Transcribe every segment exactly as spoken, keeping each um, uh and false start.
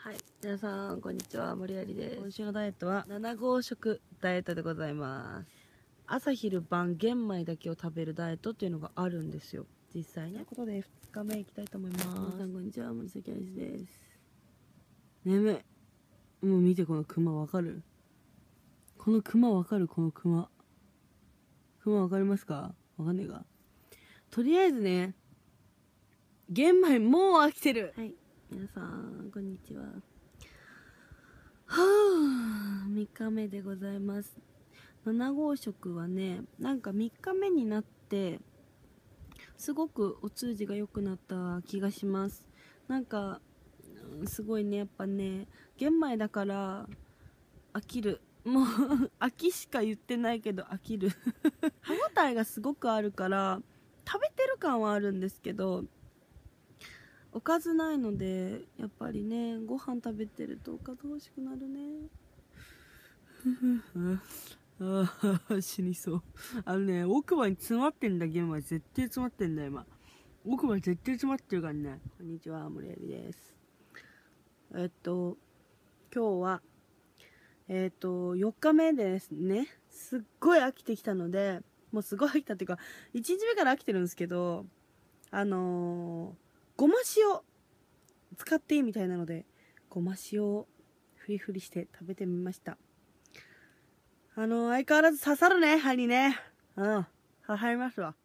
はい、皆さんこんにちは、森有です。今週のダイエットはななごうしょくダイエットでございます。朝昼晩玄米だけを食べるダイエットっていうのがあるんですよ、実際ね。ということでふつかめいきたいと思います。皆さんこんにちは、森崎愛です。眠い。もう見て、このクマわかる？このクマわかる？このクマクマわかりますか？わかんねえか。とりあえずね、玄米もう飽きてる。はい、皆さんこんにちは。はあ、みっかめでございます。ななごうしょくはね、なんかみっかめになってすごくお通じが良くなった気がします。なんかすごいね、やっぱね、玄米だから飽きる。もう飽きしか言ってないけど飽きる歯ごたえがすごくあるから食べてる感はあるんですけど、おかずないので、やっぱりね、ご飯食べてるとおかず欲しくなるねああ、死にそう。あのね、奥歯に詰まってんだ、玄米。絶対詰まってんだ、今。奥歯絶対詰まってるからね。こんにちは、森有です。えっと、今日は、えっと、よっかめですね。すっごい飽きてきたので、もうすごい飽きたっていうか、いちにちめから飽きてるんですけど、あのー、ごま塩使っていいみたいなので、ごま塩をフリフリして食べてみました。あのー、相変わらず刺さるね、歯にね。うん、刺さりますわ。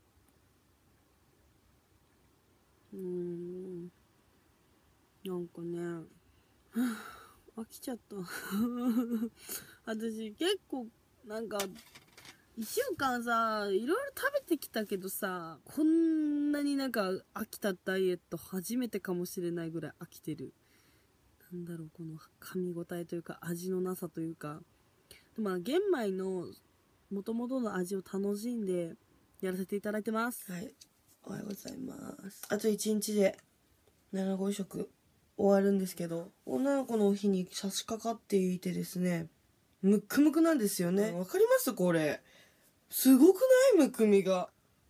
うーん、なんかね、飽きちゃった私結構なんかいっしゅうかんさ、いろいろ食べてきたけどさ、こんなになんか飽きたダイエット初めてかもしれないぐらい飽きてる。なんだろう、この噛み応えというか味のなさというか。まあ玄米の元々の味を楽しんでやらせていただいてます。はい、おはようございます。あといちにちでななごうしょく終わるんですけど、女の子の日に差し掛かっていてですね、むっくむくなんですよね。わかります？これすごくない？むくみが、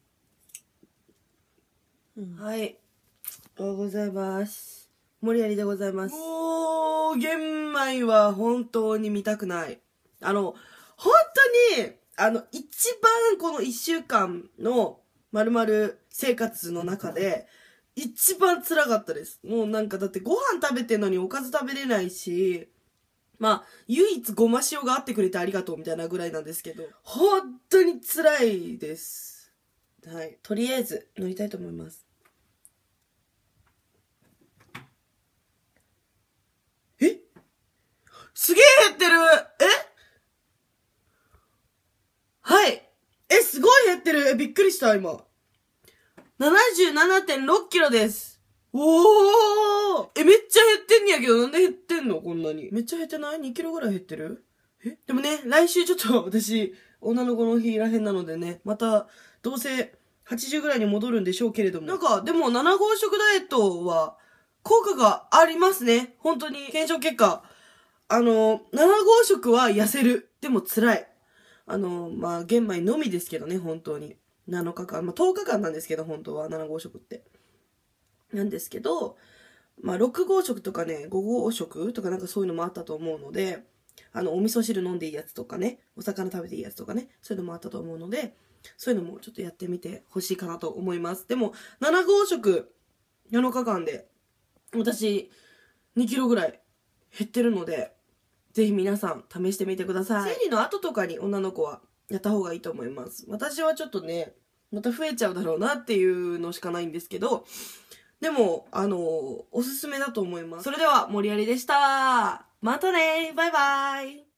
うん、はい、おはようございます。森有でございます。もう玄米は本当に見たくない。あの本当にあの一番このいっしゅうかんのまるまる生活の中で一番辛かったです。もうなんかだってご飯食べてんのにおかず食べれないし、まあ唯一ごま塩があってくれてありがとうみたいなぐらいなんですけど、本当に辛いです。はい、とりあえず乗りたいと思います。え、すげえ減ってる。え、はい、え、すごい減ってる。え、びっくりした今。ななじゅうななてんろっキロです。おー、え、めっちゃ減ってんねやけど、なんで減ってんのこんなに。めっちゃ減ってない？ に キロぐらい減ってる？え、でもね、来週ちょっと私、女の子の日らへんなのでね、また、どうせはちじゅうぐらいに戻るんでしょうけれども。なんか、でもななごうしょくダイエットは、効果がありますね。本当に。検証結果。あの、ななごうしょくは痩せる。でも辛い。あの、まあ、玄米のみですけどね、本当に。なのかかん、まあ、とおかかんなんですけど、本当はななごうしょくって。なんですけど、まあ、ろくごうしょくとかね、ごごうしょくとかなんかそういうのもあったと思うので、あの、お味噌汁飲んでいいやつとかね、お魚食べていいやつとかね、そういうのもあったと思うので、そういうのもちょっとやってみてほしいかなと思います。でも、ななごうしょくなのかかんで、私、にキロぐらい減ってるので、ぜひ皆さん試してみてください。生理の後とかに女の子はやった方がいいと思います。私はちょっとね、また増えちゃうだろうなっていうのしかないんですけど、でも、あの、おすすめだと思います。それでは、森有でした。またね、バイバイ。